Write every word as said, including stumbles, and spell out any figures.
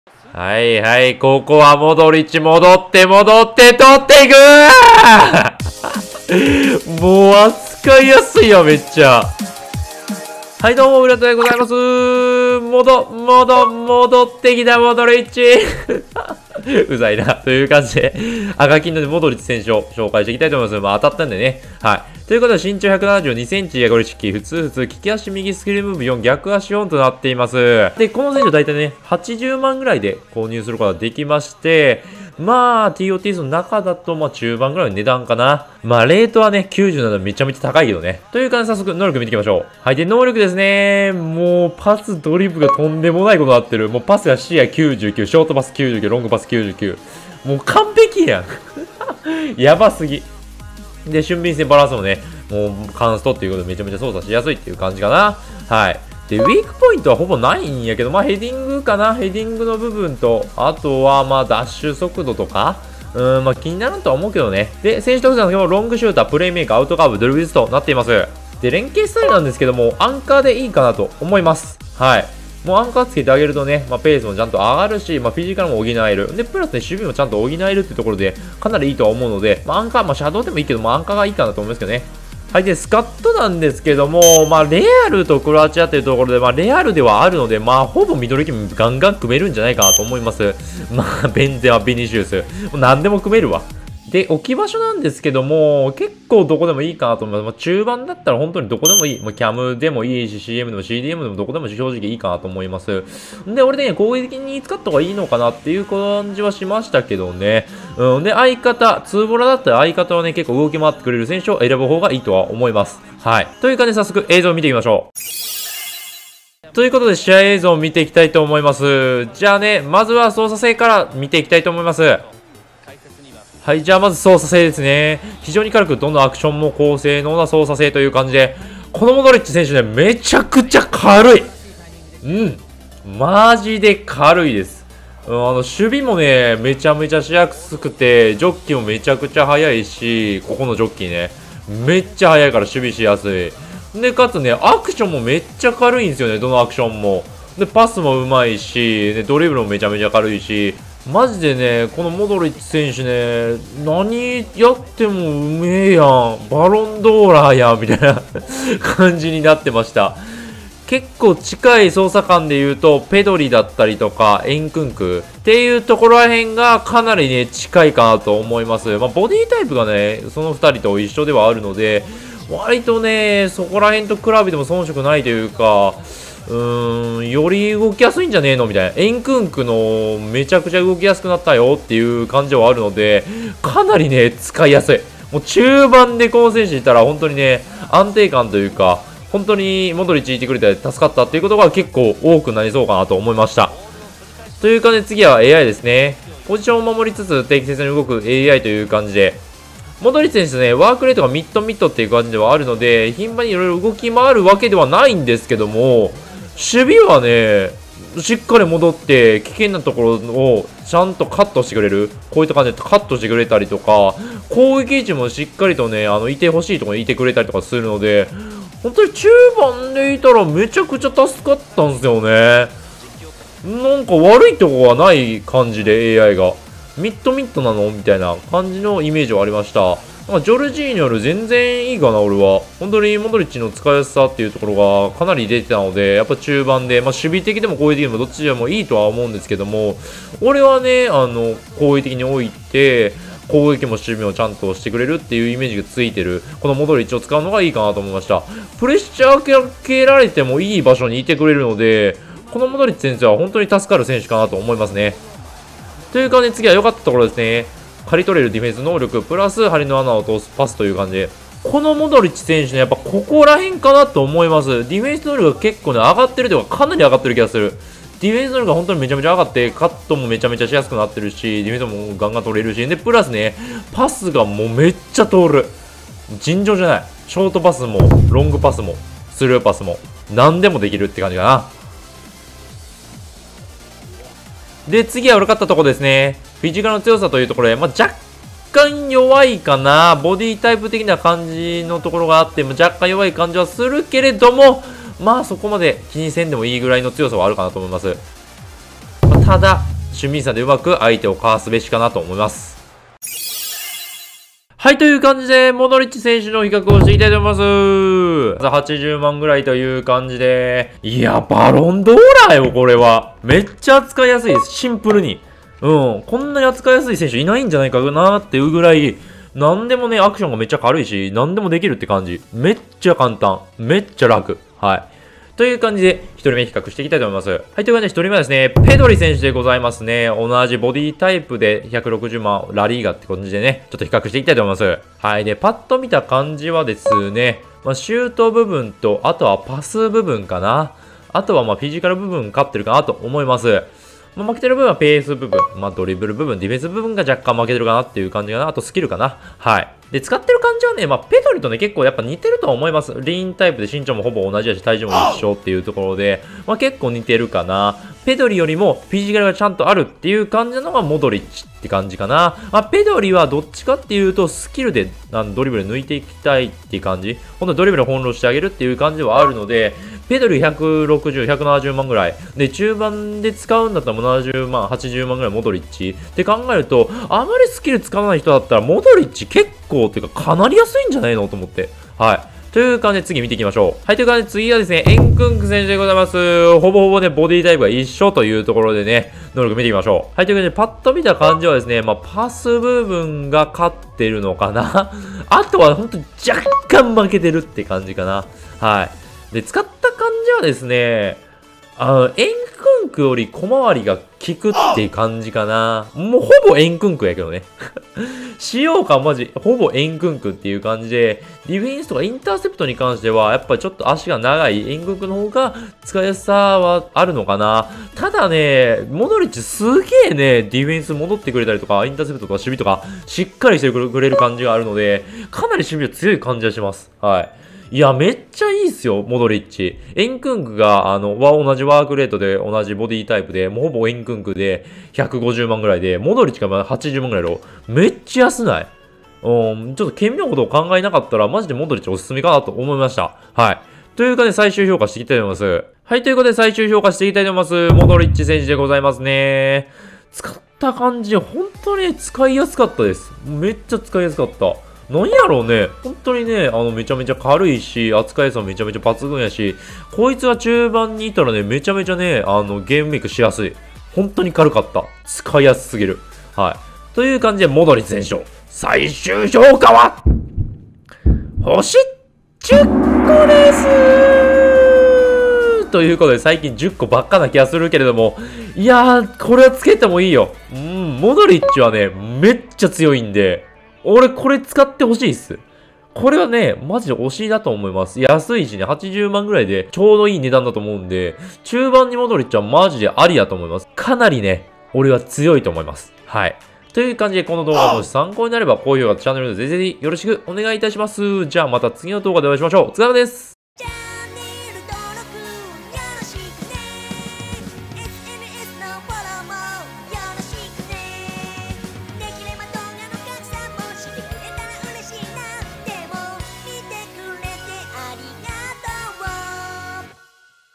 はいはい、ここはモドリッチ戻って戻って取っていくーもう扱いやすいよ、めっちゃ。はい、どうも、浦田でございます。戻、戻、戻ってきた、モドリッチうざいな。という感じで、赤金のモドリッチ選手を紹介していきたいと思います。まあ、当たったんでね。はい。ということで、身長ひゃくななじゅうにセンチ、ゴリチキ、普通普通、利き足右スキルムーブよん、逆足よんとなっています。で、この選手大体ね、はちじゅうまんぐらいで購入することができまして、まあ、ティーオーティーエス の中だと、まあ、中盤ぐらいの値段かな。まあ、レートはね、きゅうじゅうななめちゃめちゃ高いけどね。という感じで、早速、能力見ていきましょう。はい。で、能力ですね。もう、パス、ドリブルがとんでもないことになってる。もう、パスが視野きゅうじゅうきゅう、ショートパスきゅうじゅうきゅう、ロングパスきゅうじゅうきゅう。もう、完璧やん。やばすぎ。で、俊敏性バランスもね、もう、カンストっていうことでめちゃめちゃ操作しやすいっていう感じかな。はい。で、ウィークポイントはほぼないんやけど、まあ、ヘディングかな。ヘディングの部分と、あとは、まあ、ダッシュ速度とか、うーん、まあ、気になるとは思うけどね。で、選手特性の時もロングシューター、プレイメイク、アウトカーブ、ドリブルスとなっています。で、連携スタイルなんですけども、アンカーでいいかなと思います。はい。もうアンカーつけてあげるとね、まあ、ペースもちゃんと上がるし、まあ、フィジカルも補える。で、プラスね、守備もちゃんと補えるっていうところで、かなりいいとは思うので、まあ、アンカー、まあ、シャドウでもいいけど、まあ、アンカーがいいかなと思いますけどね。はい。で、スカットなんですけども、まあ、レアルとクロアチアっていうところで、まあ、レアルではあるので、まあ、ほぼミドルキムガンガン組めるんじゃないかなと思います。まあ、ベンゼマ、ビニシウス。もう何でも組めるわ。で、置き場所なんですけども、結構どこでもいいかなと思います。まあ、中盤だったら本当にどこでもいい。まあ、キャムでもいいし、シーエム でも シーディーエム でもどこでも正直いいかなと思います。で、俺ね、攻撃的に使った方がいいのかなっていう感じはしましたけどね。うん。で、相方、ツーボラだったら相方はね、結構動き回ってくれる選手を選ぶ方がいいとは思います。はい。という感じで早速映像を見ていきましょう。ということで試合映像を見ていきたいと思います。じゃあね、まずは操作性から見ていきたいと思います。はい、じゃあまず操作性ですね。非常に軽く、どんどんアクションも高性能な操作性という感じで、このモドリッチ選手ね、めちゃくちゃ軽い。うん。マジで軽いです。うん、あの、守備もね、めちゃめちゃしやすくて、ジョッキもめちゃくちゃ速いし、ここのジョッキね、めっちゃ速いから守備しやすい。で、かつね、アクションもめっちゃ軽いんですよね、どのアクションも。で、パスもうまいし、で、ドリブルもめちゃめちゃ軽いし、マジでね、このモドリッチ選手ね、何やってもうめえやん。バロンドーラーやん、みたいな感じになってました。結構近い操作感で言うと、ペドリだったりとか、エンクンクっていうところら辺がかなりね、近いかなと思います。まあ、ボディタイプがね、そのふたりと一緒ではあるので、割とね、そこら辺と比べても遜色ないというか、うーん、より動きやすいんじゃねえのみたいな。エンクンクのめちゃくちゃ動きやすくなったよっていう感じはあるので、かなりね、使いやすい。もう中盤でこの選手いたら本当にね、安定感というか、本当にモドリッチいてくれて助かったっていうことが結構多くなりそうかなと思いました。というかね、次は エーアイ ですね。ポジションを守りつつ適切に動く エーアイ という感じで、モドリッチ選手ね、ワークレートがミッドミッドっていう感じではあるので、頻繁にいろいろ動き回るわけではないんですけども、守備はね、しっかり戻って、危険なところをちゃんとカットしてくれる。こういった感じでカットしてくれたりとか、攻撃位置もしっかりとね、あの、いてほしいところにいてくれたりとかするので、本当に中盤でいたらめちゃくちゃ助かったんですよね。なんか悪いとこはない感じで エーアイ が。ミッドミッドなのみたいな感じのイメージはありました。まあ、ジョルジーニョより全然いいかな、俺は。本当にモドリッチの使いやすさっていうところがかなり出てたので、やっぱ中盤で、まあ、守備的でも攻撃的でもどっちでもいいとは思うんですけども、俺はね、あの、攻撃的に置いて、攻撃も守備もちゃんとしてくれるっていうイメージがついてる、このモドリッチを使うのがいいかなと思いました。プレッシャーかけられてもいい場所にいてくれるので、このモドリッチ選手は本当に助かる選手かなと思いますね。という感じで次は良かったところですね。刈り取れるディフェンス能力、プラス針の穴を通すパスという感じで。このモドリッチ選手ね、やっぱここら辺かなと思います。ディフェンス能力が結構ね、上がってるというか、かなり上がってる気がする。ディフェンス能力が本当にめちゃめちゃ上がって、カットもめちゃめちゃしやすくなってるし、ディフェンスもガンガン取れるし、で、プラスね、パスがもうめっちゃ通る。尋常じゃない。ショートパスも、ロングパスも、スルーパスも、何でもできるって感じかな。で、次は悪かったところですね。フィジカルの強さというところで、まあ、若干弱いかな。ボディタイプ的な感じのところがあって、若干弱い感じはするけれども、まあそこまで気にせんでもいいぐらいの強さはあるかなと思います。まあ、 ただ、俊敏さでうまく相手をかわすべしかなと思います。はい、という感じで、モドリッチ選手の比較をしていきたいと思います。はちじゅうまんぐらいという感じで。いや、バロンドーラーよ、これは。めっちゃ扱いやすいです。シンプルに。うん。こんなに扱いやすい選手いないんじゃないかなっていうぐらい、なんでもね、アクションがめっちゃ軽いし、なんでもできるって感じ。めっちゃ簡単。めっちゃ楽。はい。という感じで、ひとりめ比較していきたいと思います。はい、という感じでひとりめはですね、ペドリ選手でございますね。同じボディタイプでひゃくろくじゅうまん、ラリーガって感じでね、ちょっと比較していきたいと思います。はい。で、パッと見た感じはですね、まあ、シュート部分と、あとはパス部分かな。あとはまあフィジカル部分勝ってるかなと思います。まあ、負けてる部分はペース部分、まあ、ドリブル部分、ディフェンス部分が若干負けてるかなっていう感じかな。あとスキルかな。はい。で、使ってる感じはね、まあ、ペドリとね、結構やっぱ似てるとは思います。リーンタイプで身長もほぼ同じだし、体重も一緒っていうところで、まあ、結構似てるかな。ペドリよりもフィジカルがちゃんとあるっていう感じなのがモドリッチって感じかな。まあ、ペドリはどっちかっていうと、スキルであのドリブル抜いていきたいっていう感じ。ほんとドリブル翻弄してあげるっていう感じではあるので、ペドリひゃくろくじゅう、ひゃくななじゅうまんぐらい。で、中盤で使うんだったらもうななじゅうまん、はちじゅうまんぐらいモドリッチ。って考えると、あまりスキル使わない人だったら、モドリッチ結構っていうかかなり安いんじゃないのと思って。はい。という感じで次見ていきましょう。はい、という感じで次はですね、エンクンク選手でございます。ほぼほぼね、ボディタイプが一緒というところでね、能力見ていきましょう。はい、という感じでパッと見た感じはですね、まあ、パス部分が勝ってるのかなあとは本当に若干負けてるって感じかな。はい。で、使った感じはですね、あの、エンクンクより小回りが効くっていう感じかな。もうほぼエンクンクやけどね。使用感マジ、ほぼエンクンクっていう感じで、ディフェンスとかインターセプトに関しては、やっぱりちょっと足が長いエンクンクの方が使いやすさはあるのかな。ただね、モドリッチすげえね、ディフェンス戻ってくれたりとか、インターセプトとか守備とか、しっかりしてくれる感じがあるので、かなり守備が強い感じがします。はい。いや、めっちゃいいっすよ、モドリッチ。エンクンクが、あの、は同じワークレートで、同じボディタイプで、もうほぼエンクンクでひゃくごじゅうまんぐらいで、モドリッチがまだはちじゅうまんぐらいの、めっちゃ安ない。うん、ちょっと県民のことを考えなかったら、マジでモドリッチおすすめかなと思いました。はい。というかで、最終評価していきたいと思います。はい、ということで、最終評価していきたいと思います。モドリッチ選手でございますね。使った感じ、本当に使いやすかったです。めっちゃ使いやすかった。なんやろうね。本当にね、あの、めちゃめちゃ軽いし、扱いやすさもめちゃめちゃ抜群やし、こいつは中盤にいたらね、めちゃめちゃね、あの、ゲームメイクしやすい。本当に軽かった。使いやすすぎる。はい。という感じで、モドリッチ選手、最終評価は、星じゅっこですということで、最近じゅっこばっかな気がするけれども、いやー、これはつけてもいいよ。うん、モドリッチはね、めっちゃ強いんで、俺これ使ってほしいっす。これはね、マジで推しだと思います。安いしね、はちじゅうまんぐらいでちょうどいい値段だと思うんで、中盤にモドリッチはマジでありだと思います。かなりね、俺は強いと思います。はい。という感じで、この動画もし参考になれば、高評価とチャンネル登録ぜひぜひよろしくお願いいたします。じゃあまた次の動画でお会いしましょう。お疲れ様です。